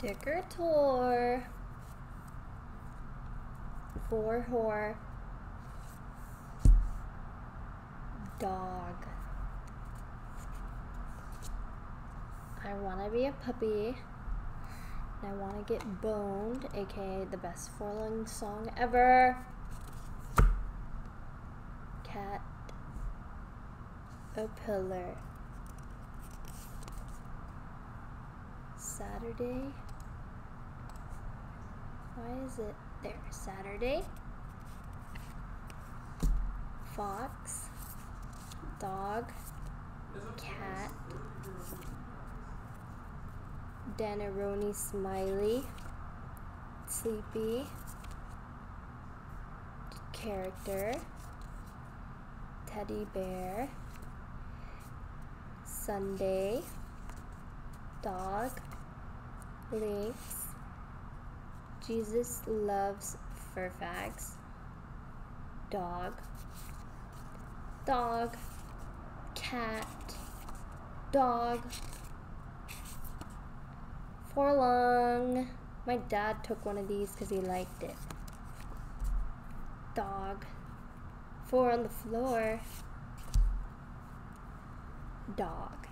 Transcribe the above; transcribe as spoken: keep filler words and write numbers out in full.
Decorator. For whore. Dog. I wanna be a puppy. And I wanna get boned, aka the best four-lung song ever. Cat. A pillar. Saturday. Why is it there? Saturday. Fox. Dog. Cat. Danaroni smiley. Sleepy. Character. Teddy bear. Sunday. Dog. Lynx. Jesus loves fur fags. Dog. Dog. Cat. Dog. Forlong. My dad took one of these because he liked it. Dog. Four on the floor. Dog.